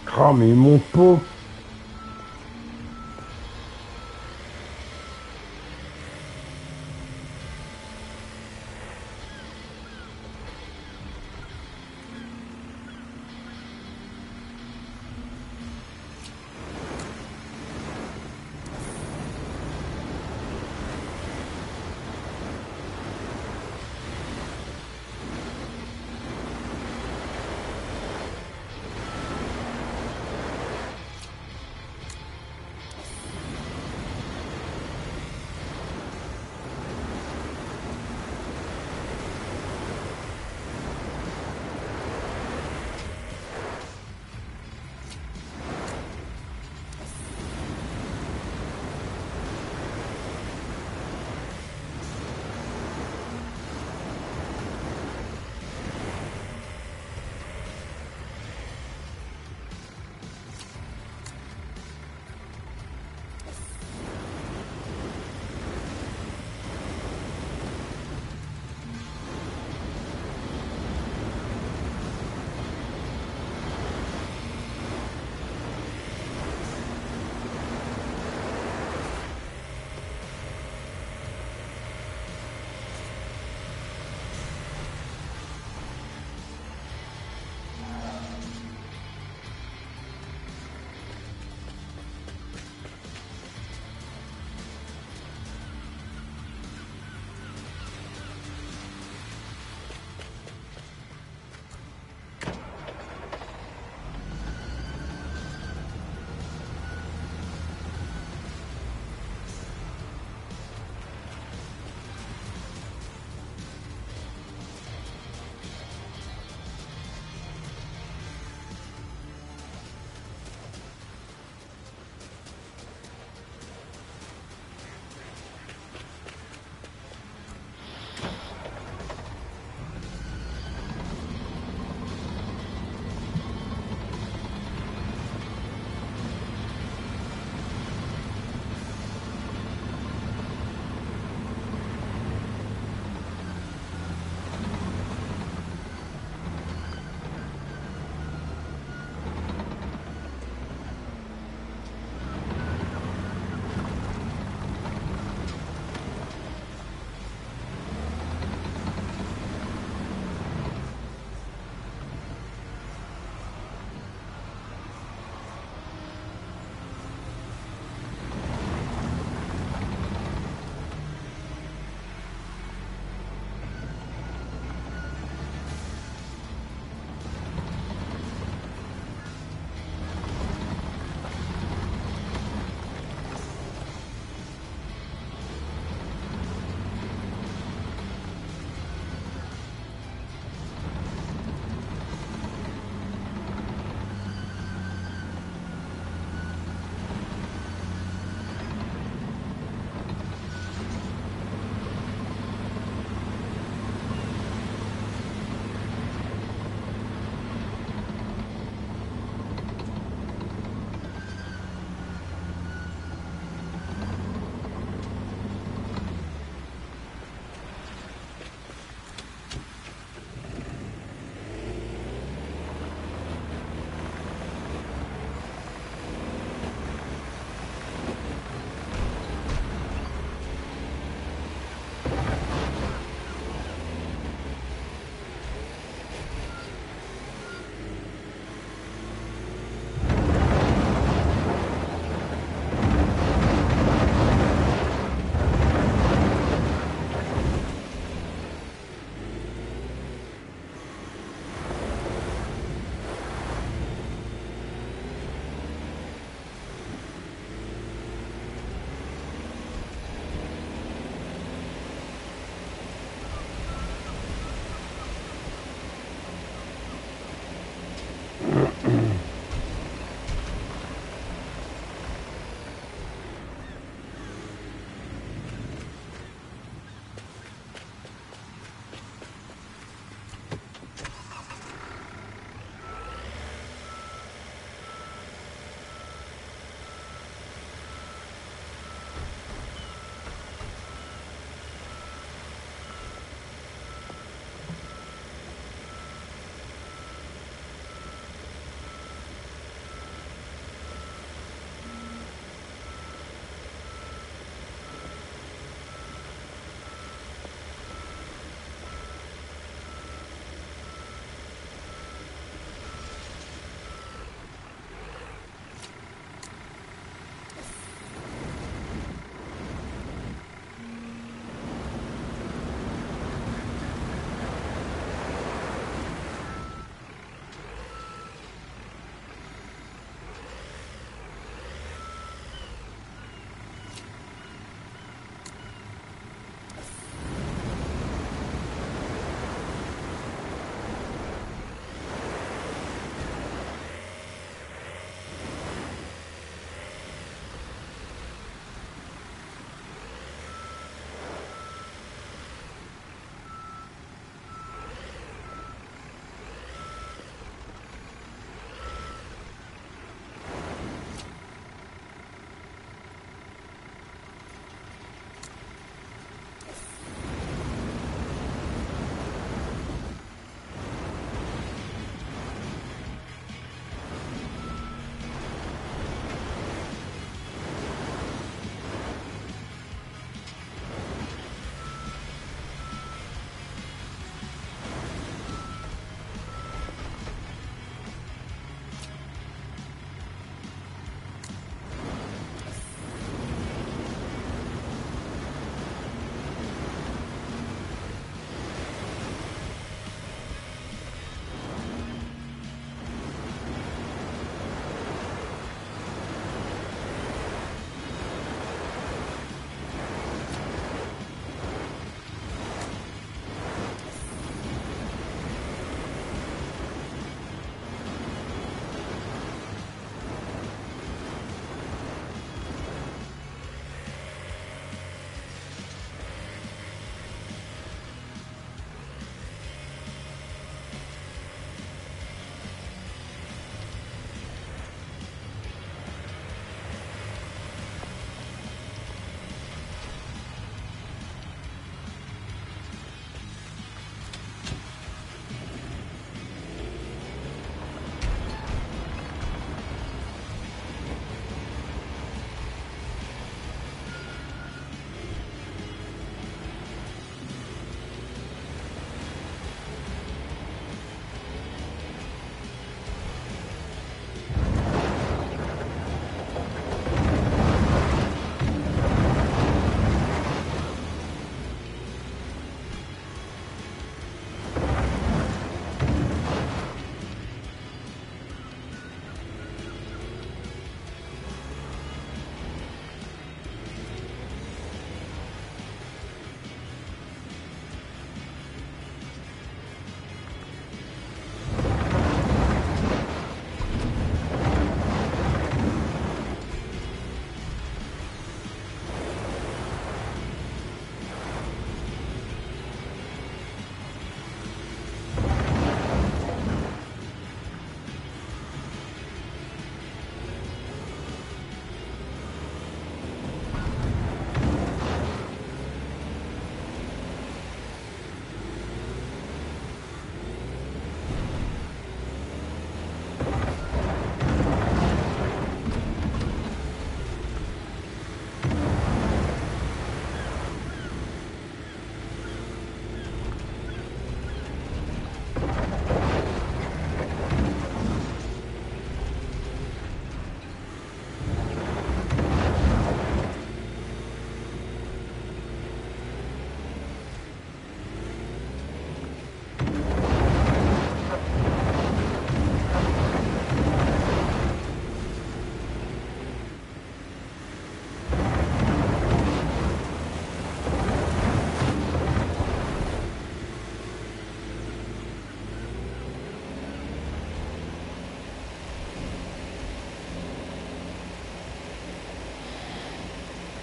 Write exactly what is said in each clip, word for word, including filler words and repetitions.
Oh, mais mon pot!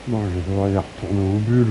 Bon, je vais devoir y retourner au bulle.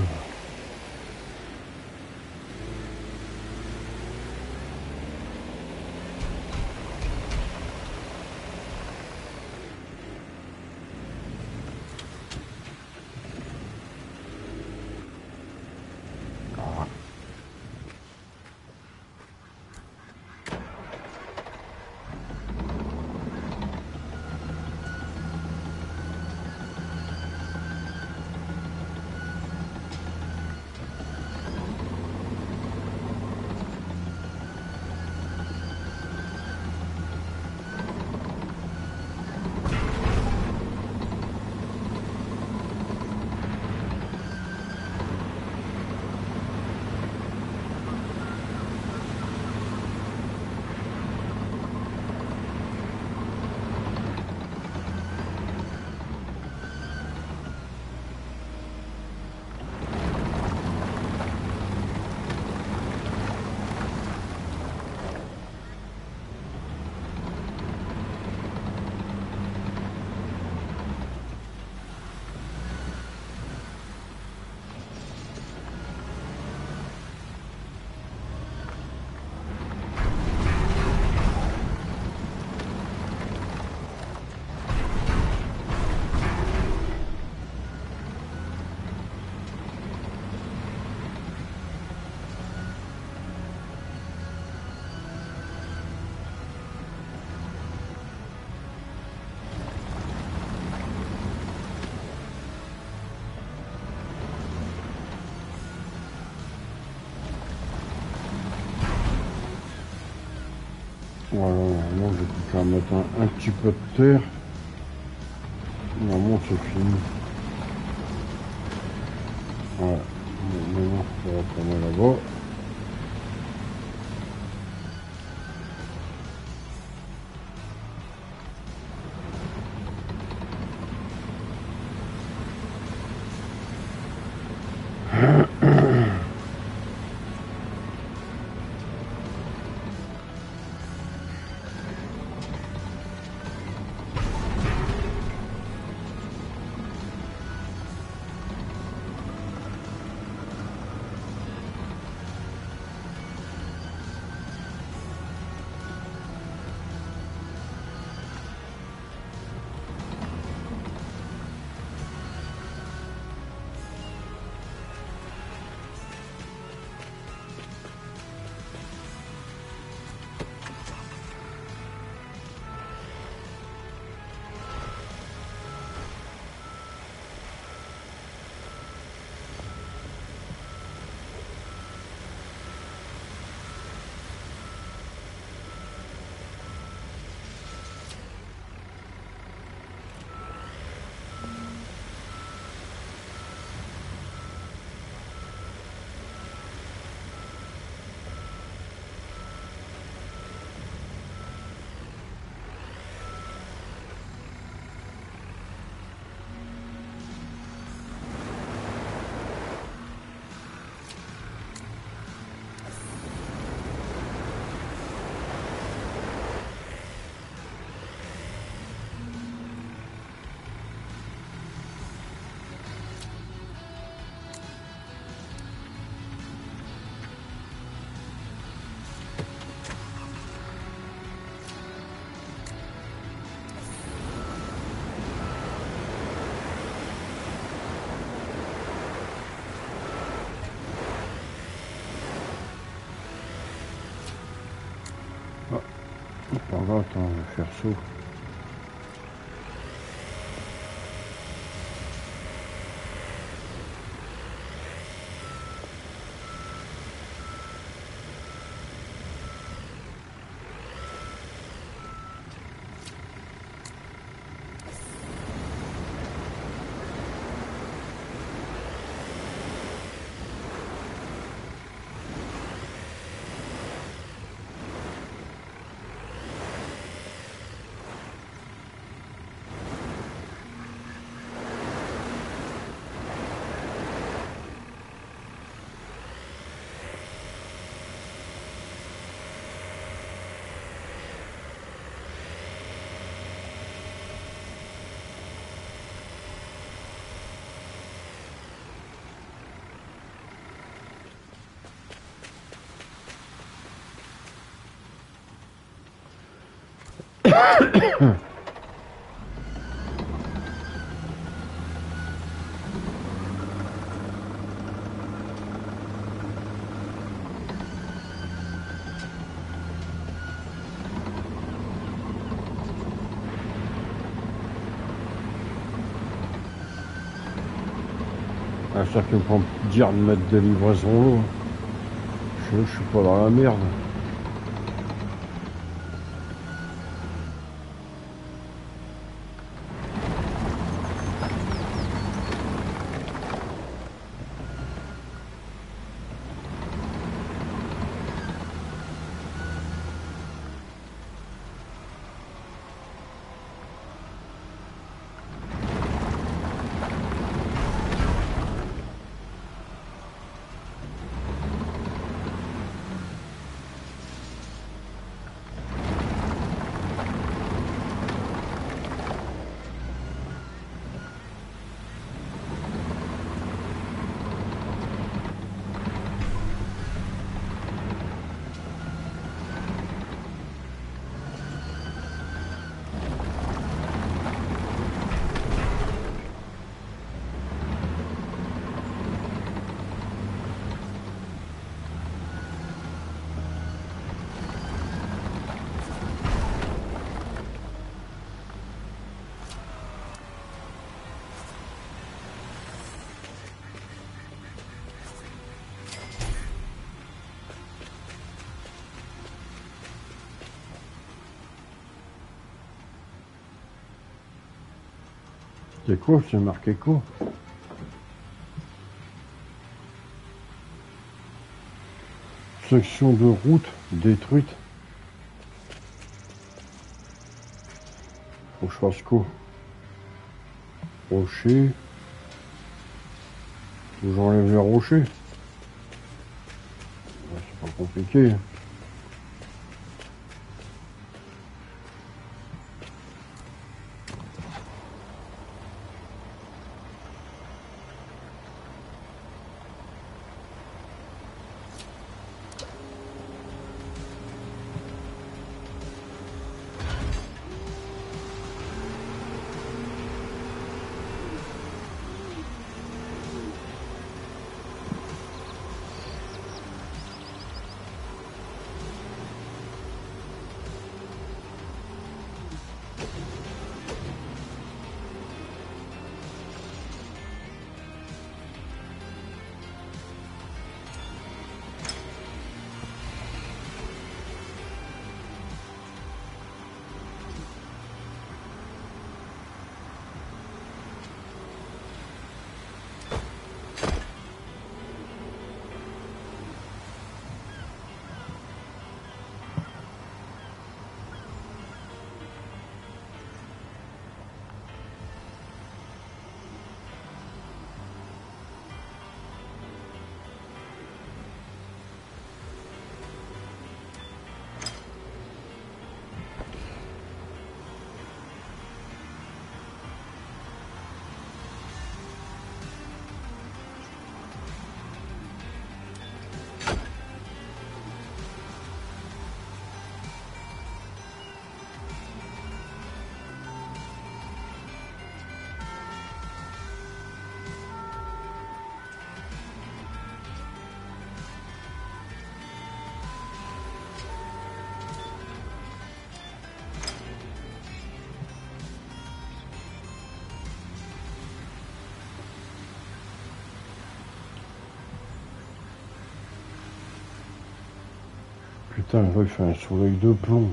Voilà, normalement je vais plus qu'à mettre un, un petit peu de terre. Normalement c'est fini. Voilà. Maintenant on va retourner là-bas. Par là, attends, je vais faire saut. À chaque fois me dire de mettre des livraisons, je, je suis pas dans la merde. C'est quoi, c'est marqué quoi? Section de route détruite. Faut que je fasse quoi? Rocher. Faut que j'enlève les rochers. Ouais, c'est pas compliqué. Putain, là, il fait un soleil de plomb.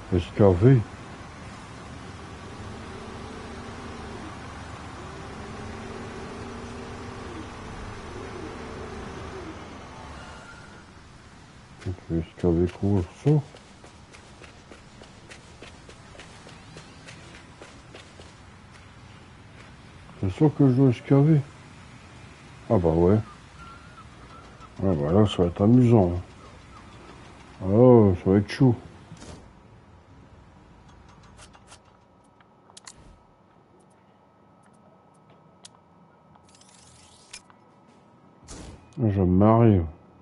Escavé. Escavé quoi ça? C'est ça que je dois escaver? Ah bah ouais. Ah bah là ça va être amusant. Oh, ça va être chaud. Je vais me marier.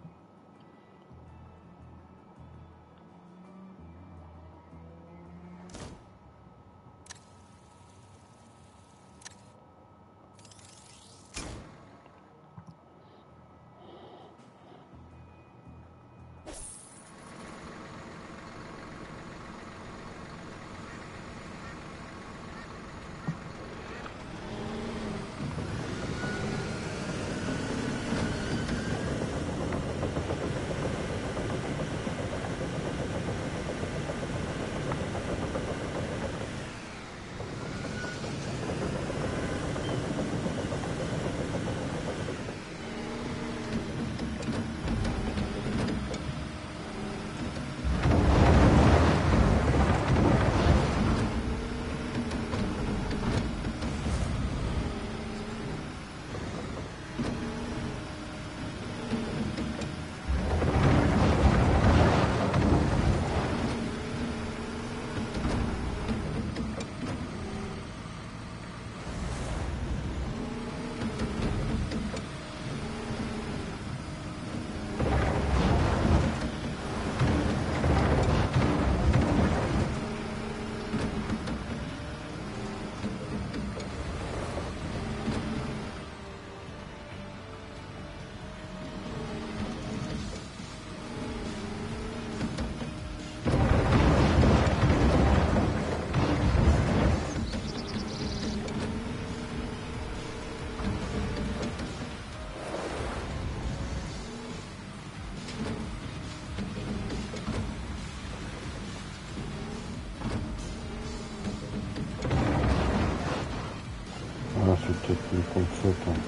Ah, c'est peut-être une comme ça, attends.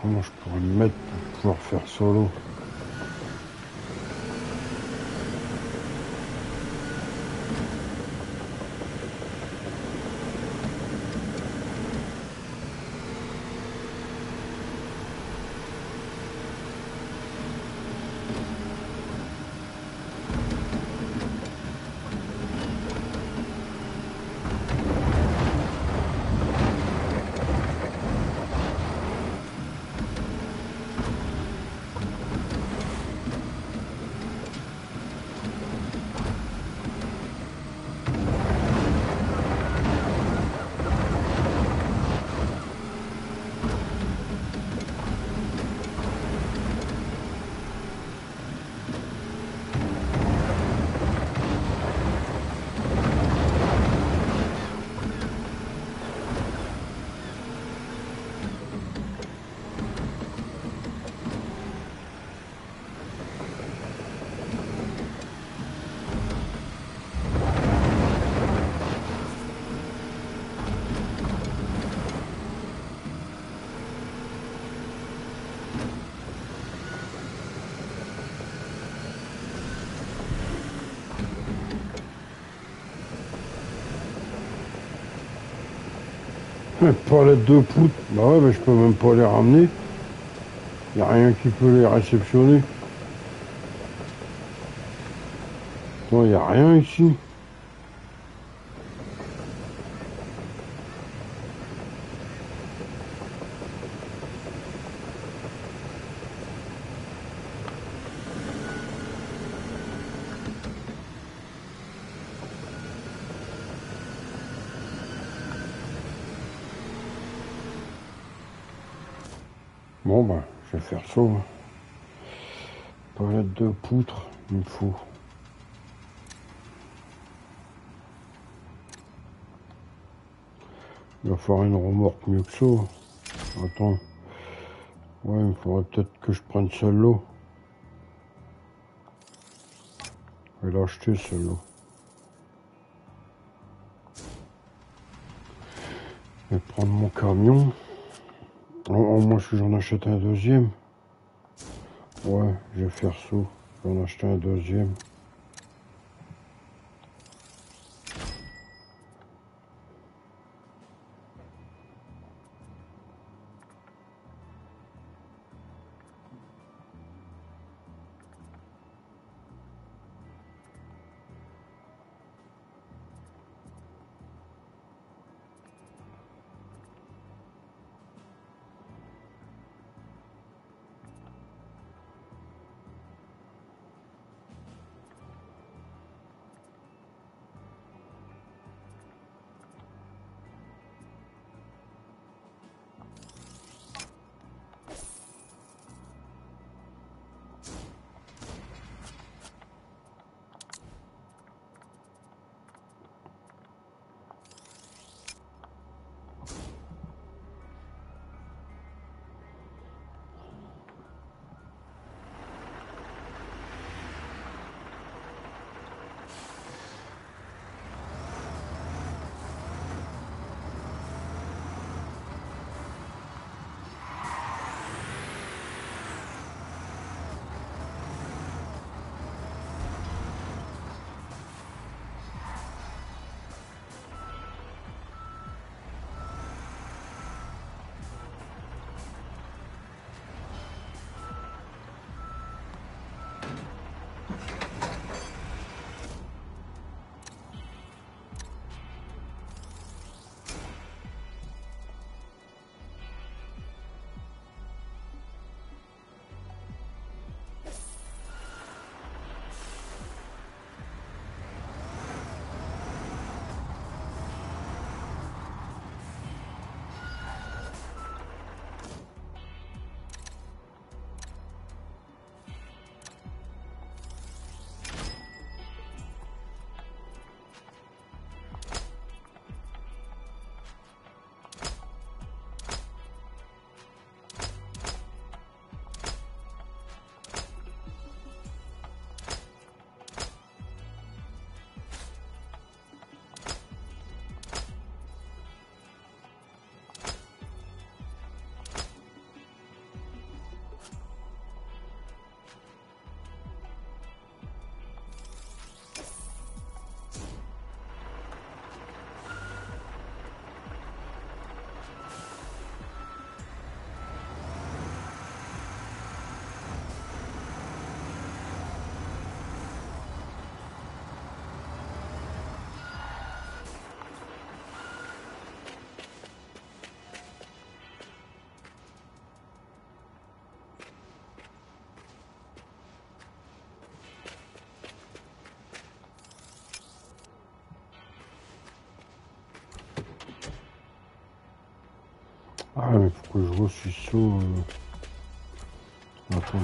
comment je pourrais me mettre pour pouvoir faire solo. Pas les deux poutres, bah ouais, mais je peux même pas les ramener. Y a rien qui peut les réceptionner. Non, y a rien ici. Bon bah, je vais faire ça. Palette de poutres, il me faut. Il va falloir une remorque mieux que ça. Attends. Ouais, il faudrait peut-être que je prenne celle-là. Je vais l'acheter celle-là. Je vais prendre mon camion. Au moins si j'en achète un deuxième. Ouais, je vais faire ça. Je vais en acheter un deuxième. Ah, mais pourquoi je vois ce saut euh... Attends.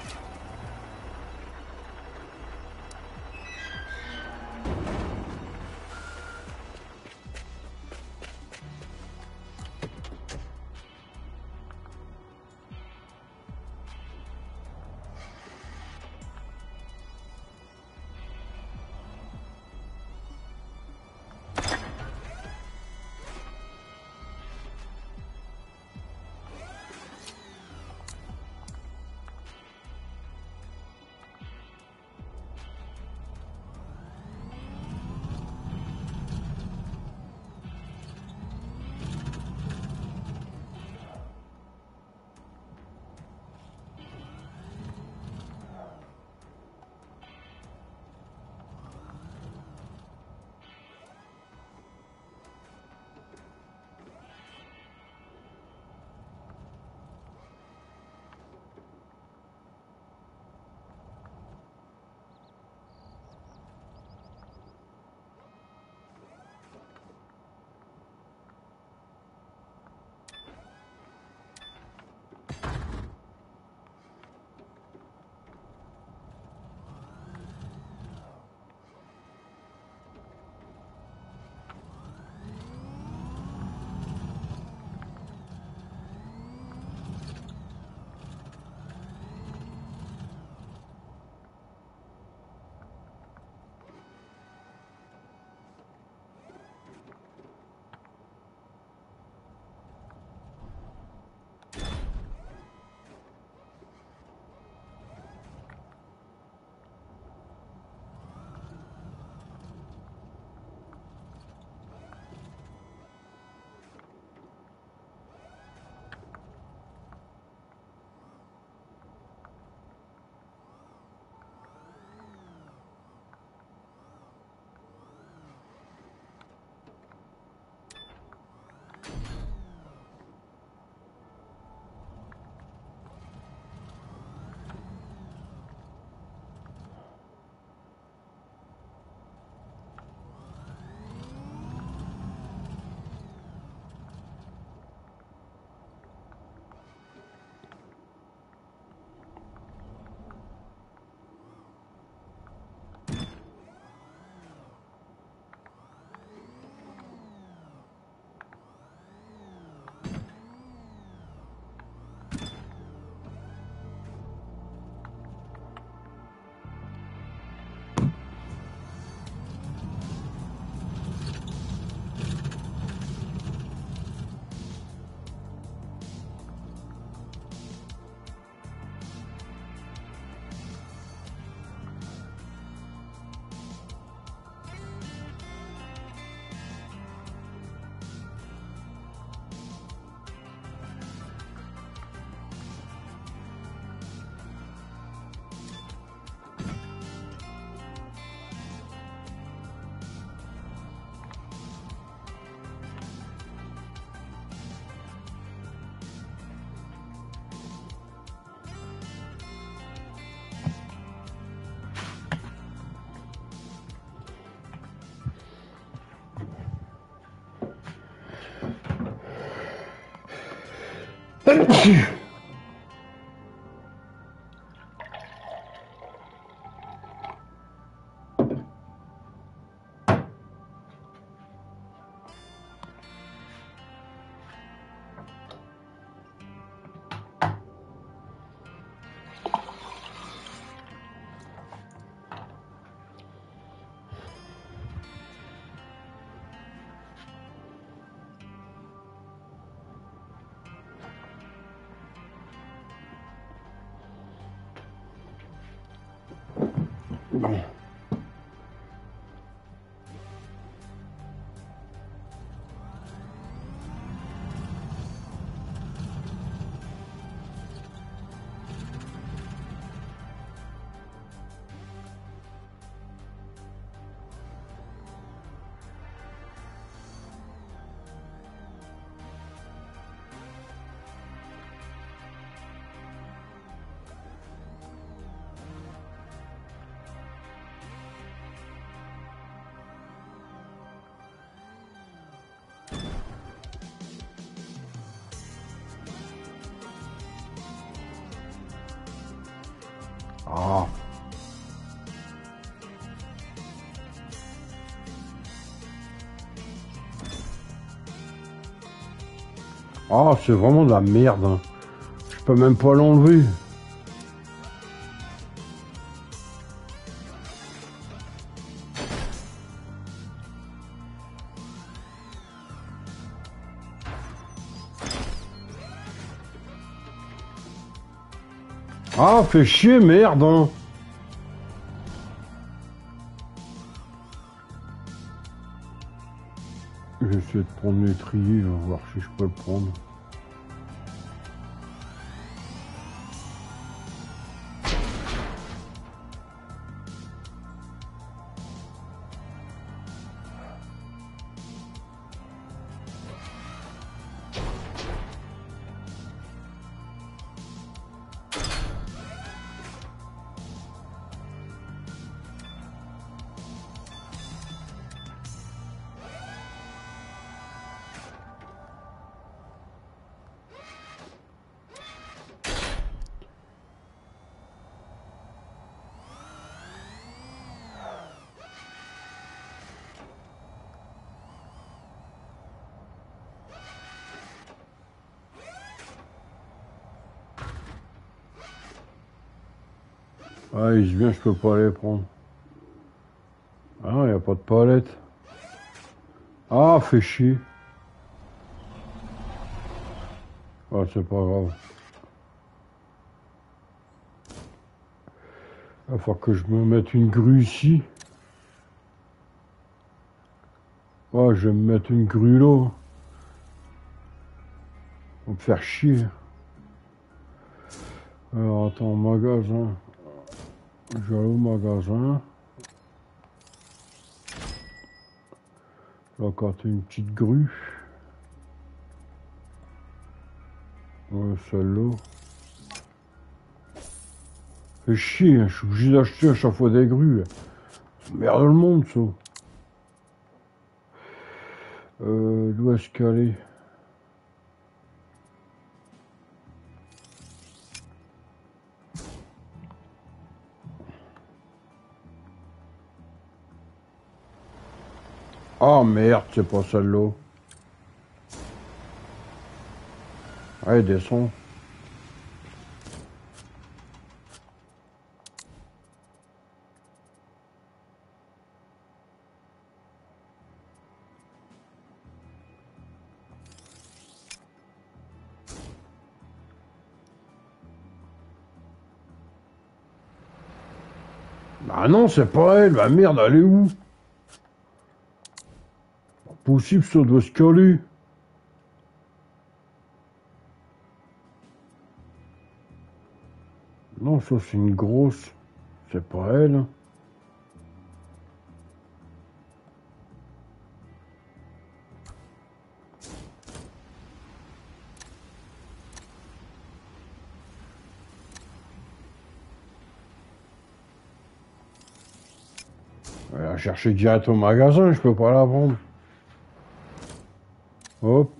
Bon. Ah. Ah, c'est vraiment de la merde. Hein. Je peux même pas l'enlever. Ah, fait chier, merde. Hein. J'essaie de prendre l'étrier, voir si je peux le prendre. Ah, il se vient, je peux pas les prendre. Ah non, il n'y a pas de palette. Ah, fait chier. Ah, c'est pas grave. Il va falloir que je me mette une grue ici. Ah, je vais me mettre une grue là. Pour me faire chier. Alors, attends, magasin. Je vais aller au magasin. Là, quand tu une petite grue. Ouais, celle-là. Fait chier, hein, je suis obligé d'acheter à chaque fois des grues. Merde le monde, ça. Euh, d'où est-ce qu'elle est? Ah merde, c'est pas celle-là. Allez, descends. Bah non, c'est pas elle. Bah merde, elle est où? Pas possible, ça doit se coller. Non, ça c'est une grosse. C'est pas elle. Elle va chercher direct au magasin, je peux pas la vendre. Hop.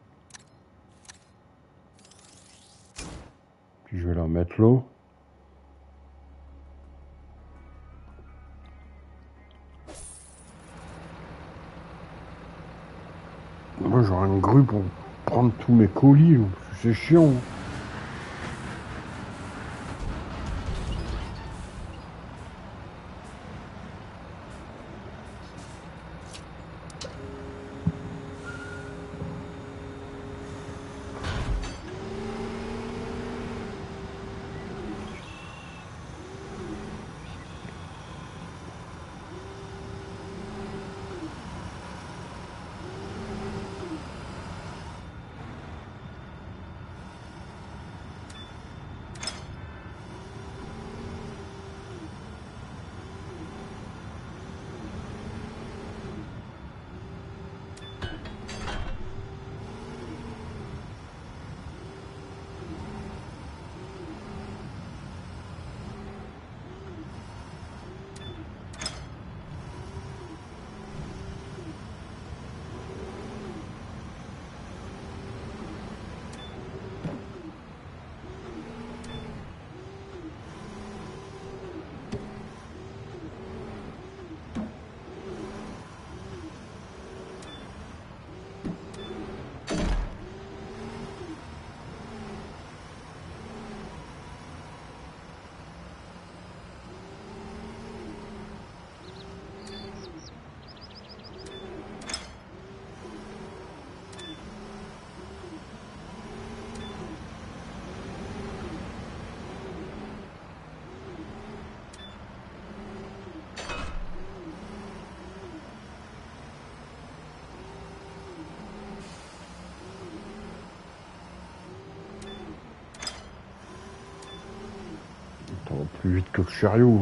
Puis je vais la mettre là. Moi j'aurai une grue pour prendre tous mes colis, c'est chiant. plus vite que le chariot.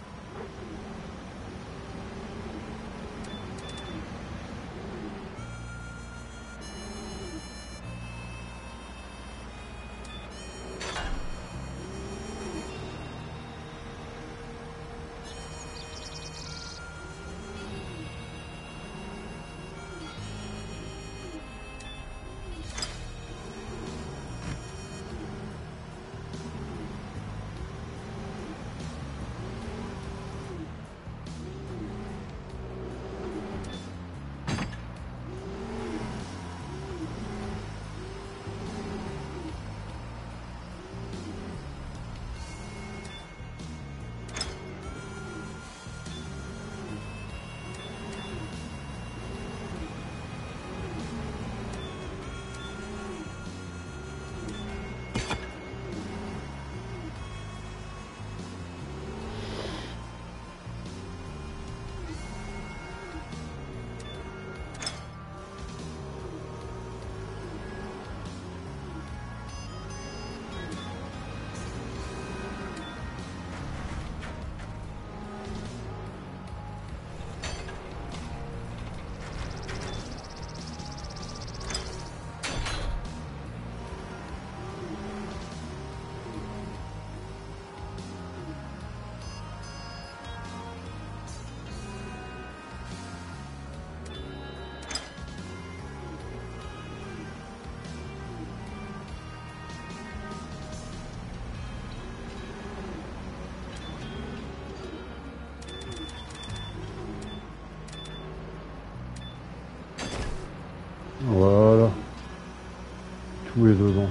Voilà. Tout est dedans.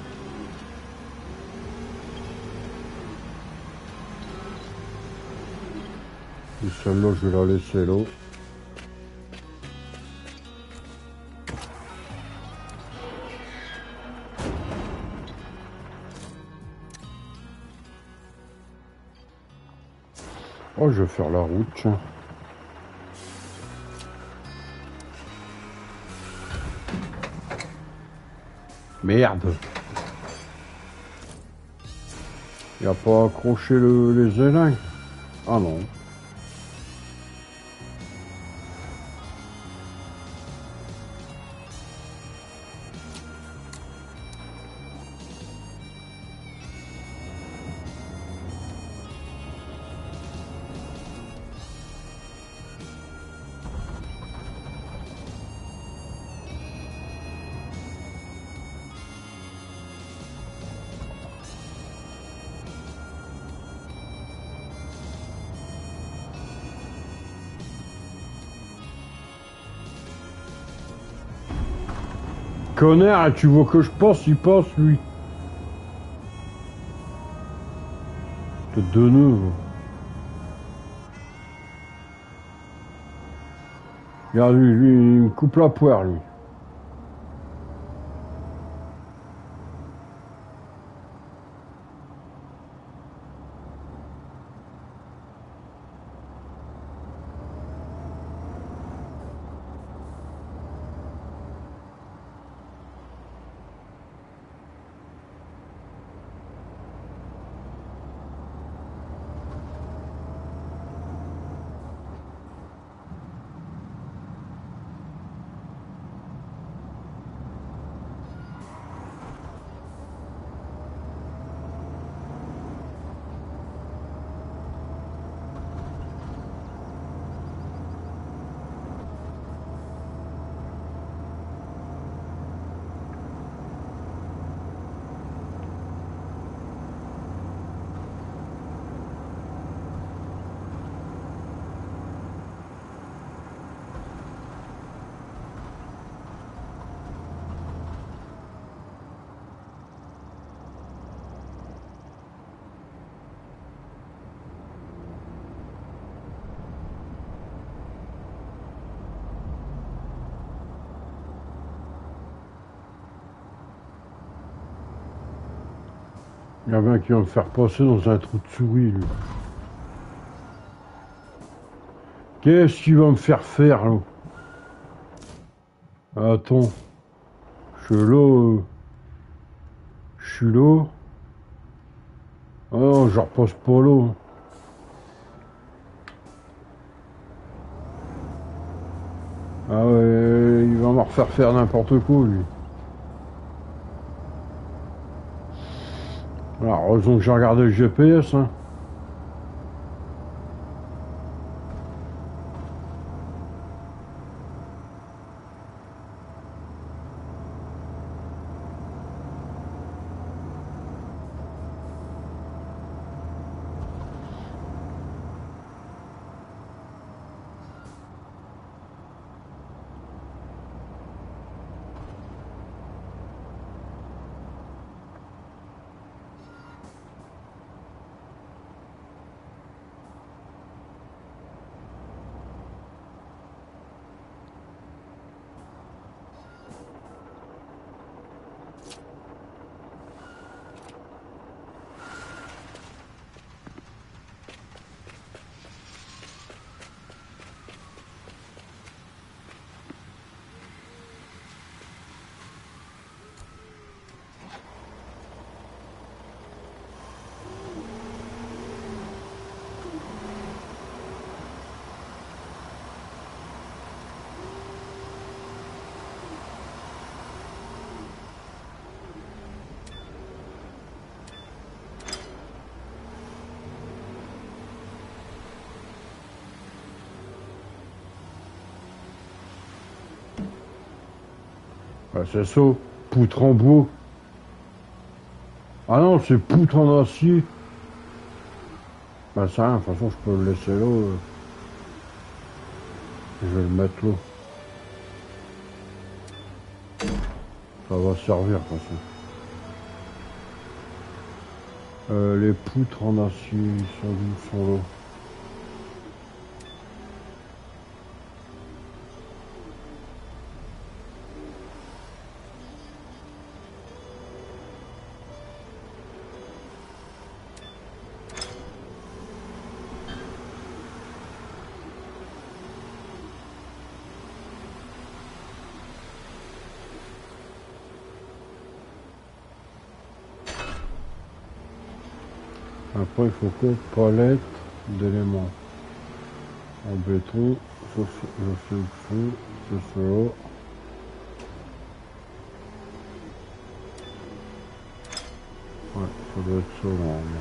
Et celle-là, je vais la laisser là. Oh, je vais faire la route, tiens. Merde. Il n'y a pas accroché le, les élins. Ah non. Connard, tu vois que je passe, il passe, lui. De deux nœuds. Regarde, lui, lui, il me coupe la poire, lui. Il y a bien qui va me faire passer dans un trou de souris, lui. Qu'est-ce qu'il va me faire faire, là? Attends. Je suis là. euh, Je suis là. Oh, je repose Polo. Ah ouais, il va m'en refaire faire n'importe quoi, lui. Alors, heureusement que j'ai regardé le G P S, hein. Bah, c'est ça, poutre en bois. Ah non, c'est poutre en acier. Bah ça, de toute façon, je peux le laisser là. euh. Je vais le mettre là. Ça va servir, de toute façon. Euh, les poutres en acier, ils sont, ils sont là. Après, il faut que palette d'éléments. En béton, ça c'est je sais où c'est, c'est cela. Ouais, ça doit être ça normalement.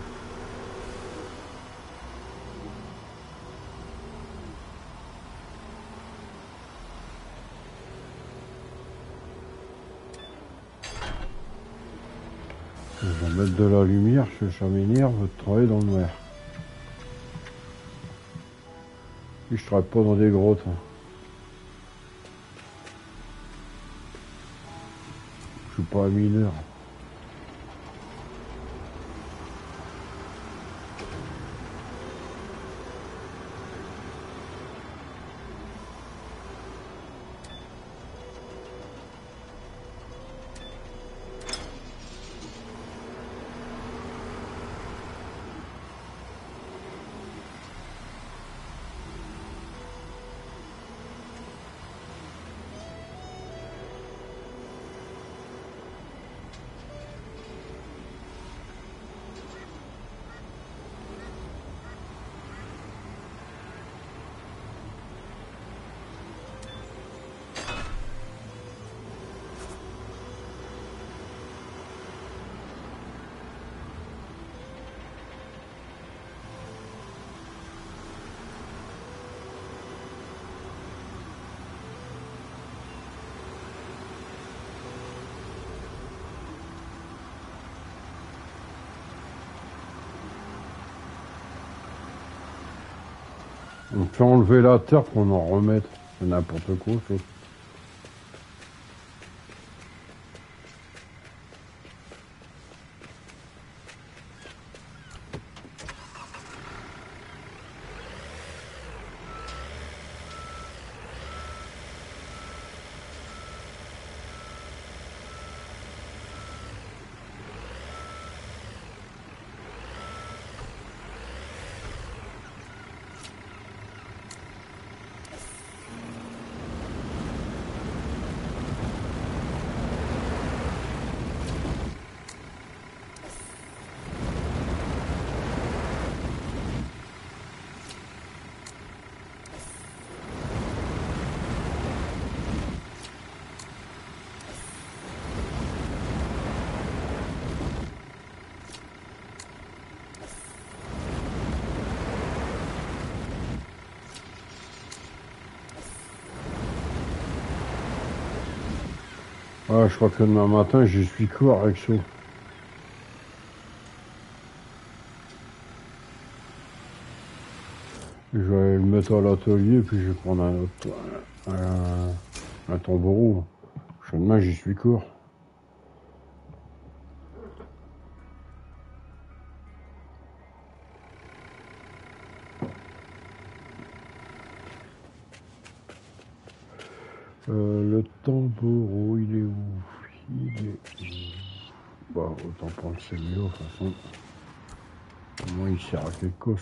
Je vais mettre de la lumière, je suis chaminière, je veux travailler dans le noir. Et je travaille pas dans des grottes. Hein. Je suis pas un mineur. On fait enlever la terre pour en remettre. C'est n'importe quoi, ça. Ah, je crois que demain matin, j'y suis court avec ça. Je vais le mettre à l'atelier, puis je vais prendre un autre, un, un tambourou. Demain, j'y suis court. Euh, le tambourou, il est où? Il est où? Bah, autant prendre celui-là, de toute façon. Au moins, il sert à quelque chose.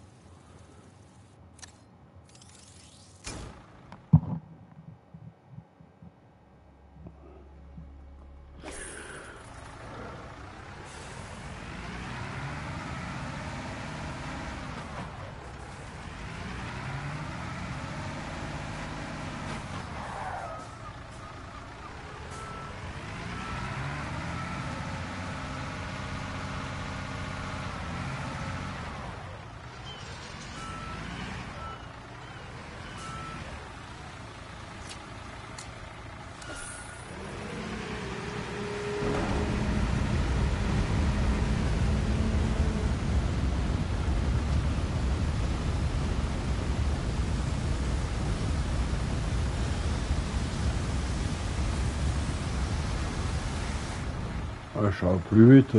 Ah, ça va plus vite.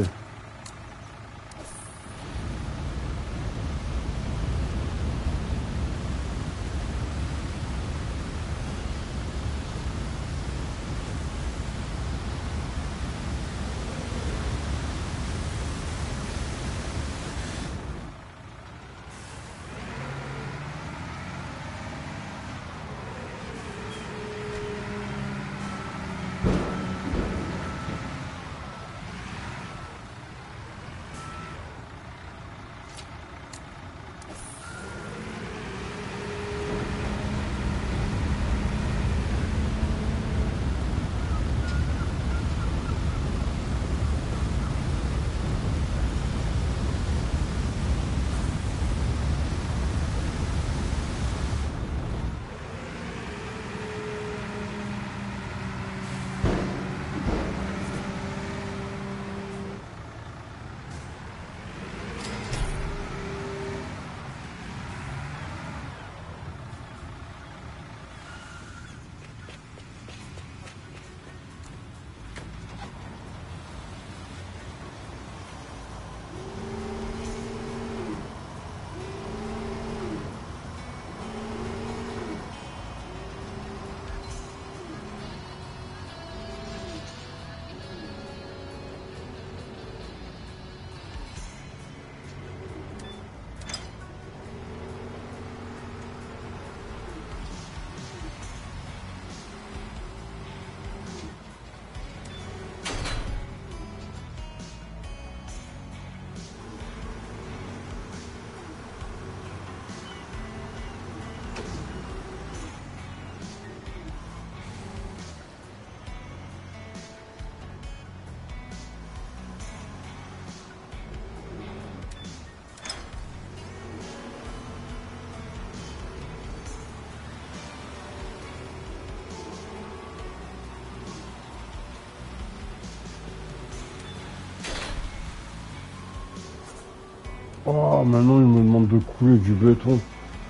Oh, maintenant, il me demande de couler du béton.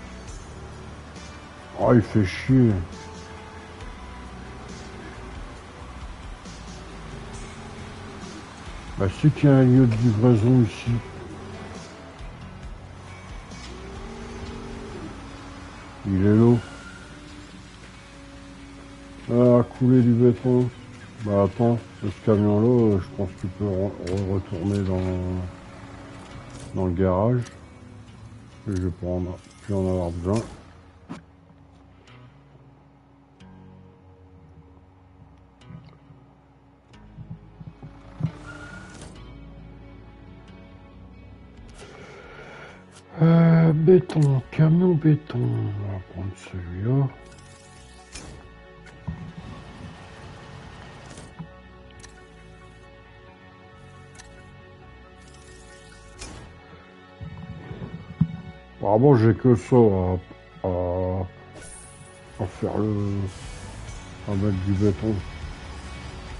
Oh, il fait chier. Bah, c'est qu'il y a un lieu de livraison ici. Il est là. Ah, couler du béton. Bah, attends, ce camion-là, je pense qu'il peut re re retourner dans, dans le garage. Et je vais pas en, plus en avoir besoin. Euh, béton, camion béton. On va prendre celui-là. Apparemment, j'ai que ça à, à, à faire le... à mettre du béton.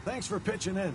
Thanks for pitching in.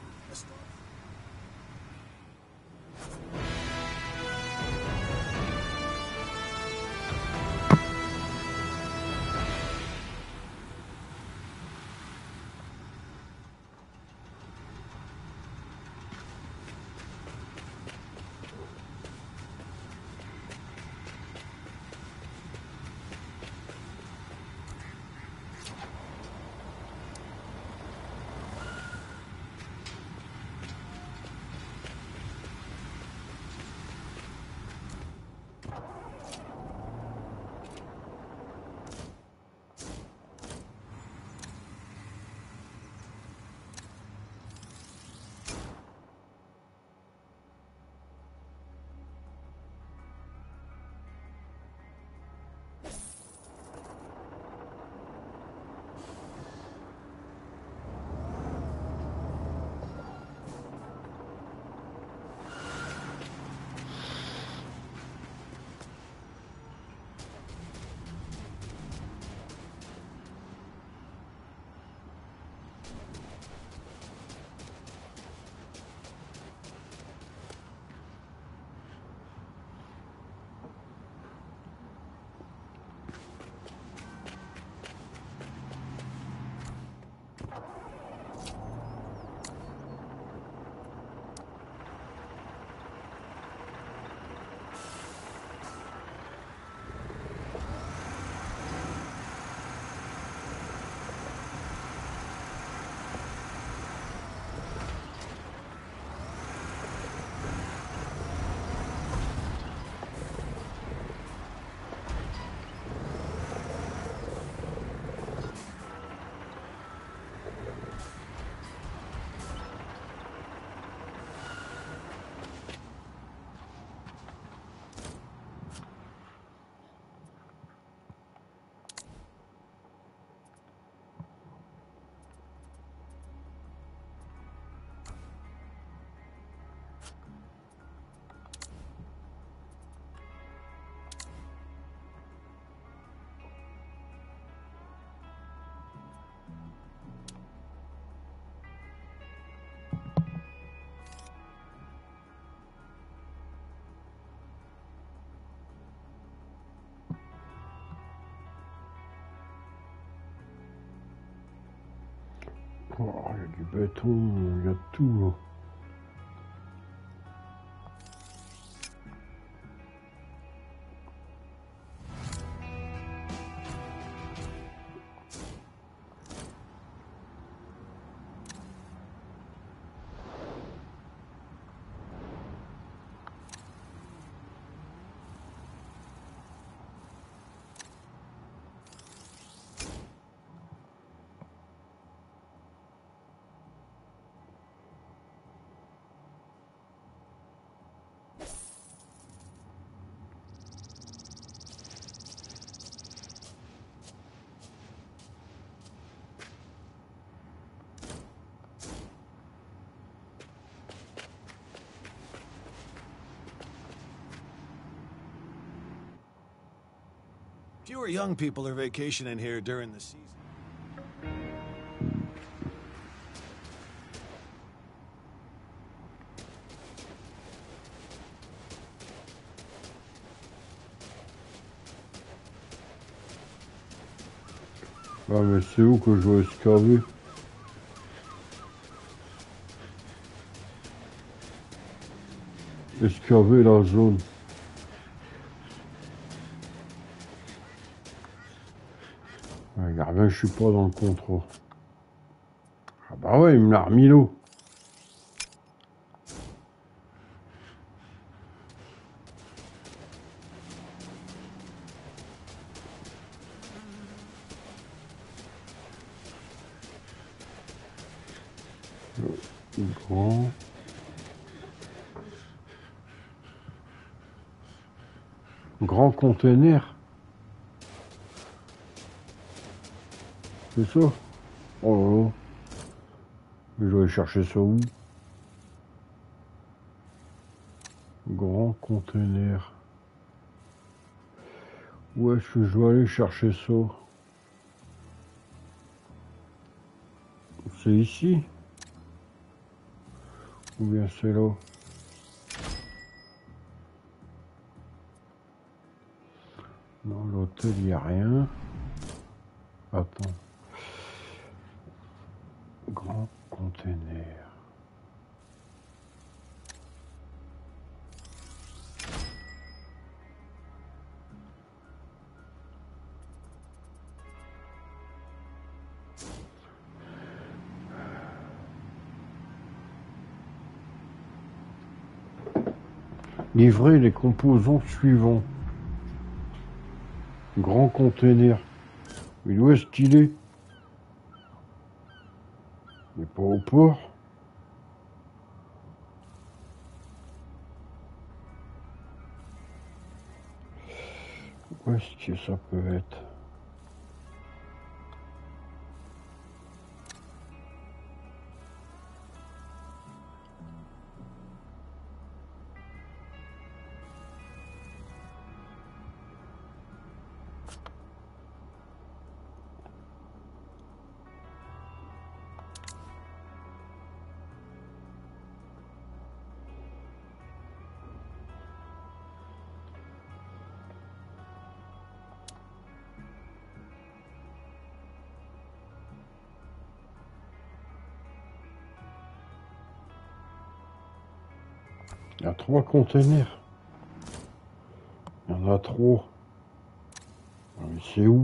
Oh, il y a du béton, il y a de tout là. Fewer young people are vacationing here during the season. Ah mais c'est où que je dois escaver? Escaver la zone. Regarde bien, je suis pas dans le contrôle. Ah bah ouais, il me l'a remis l'eau. Grand. Grand conteneur. C'est ça? Oh là là. Je dois aller chercher ça où? Grand conteneur. Où est-ce que je dois aller chercher ça? C'est ici? Ou bien c'est l'eau? Dans l'hôtel, il n'y a rien. Attends. Grand conteneur. Livrer les composants suivants. Grand conteneur. Mais où est-ce qu'il est? Il n'est pas au port. Où est-ce que ça peut être? Il y a trois conteneurs. Il y en a trop. Mais c'est où?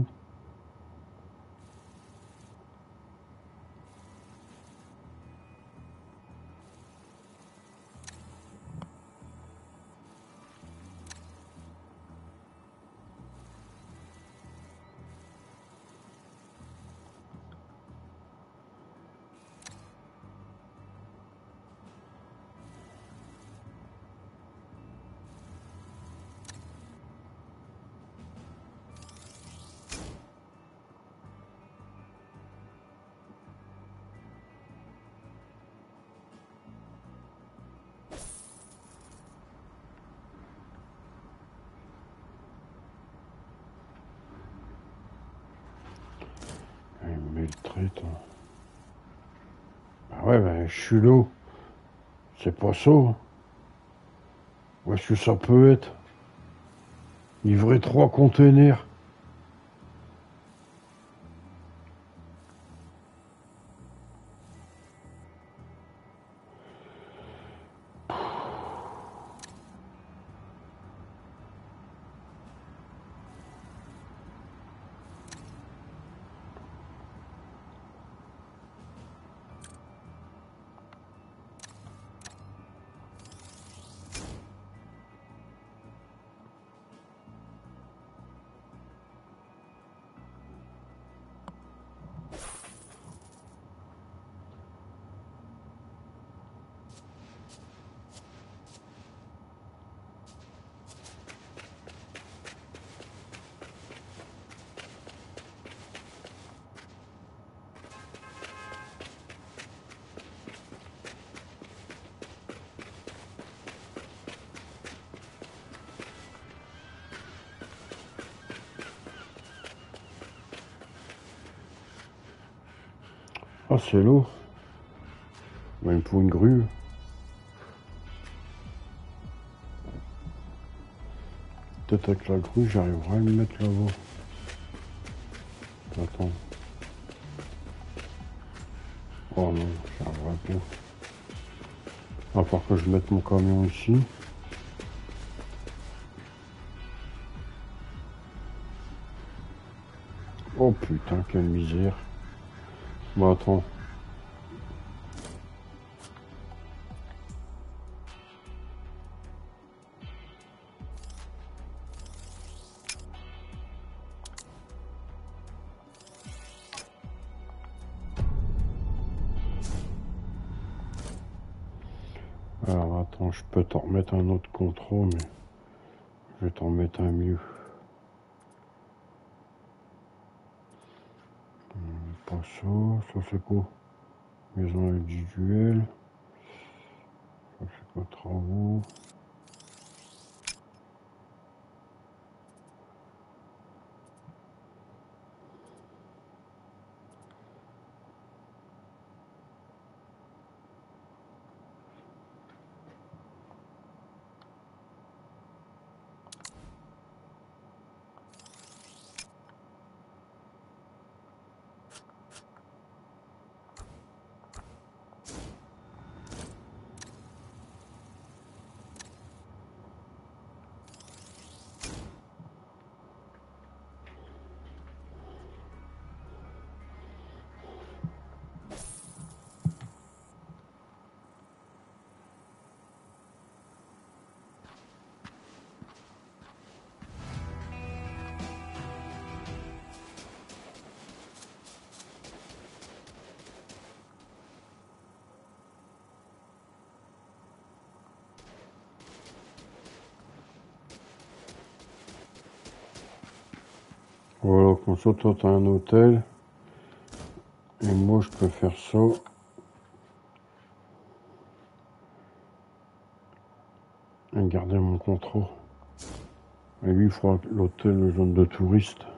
Traitant. Bah ouais, ben, je suis l'eau. C'est pas ça. Où est-ce que ça peut être? Livrer trois conteneurs. Ah, c'est l'eau. Même pour une grue. Peut-être avec la grue, j'arriverai à me mettre là-bas. Attends. Oh non, j'arriverai pas. À part que je mette mon camion ici. Oh putain, quelle misère. Bon, attends. Alors attends, je peux t'en remettre un autre contrôle, mais je vais t'en mettre un mieux. Hum, pas ça, ça c'est quoi? Maison individuelle. Ça c'est quoi? Travaux. Voilà, comme ça, toi, t'as un hôtel. Et moi, je peux faire ça. Et garder mon contrat. Et lui, il fera l'hôtel, le zone de touristes.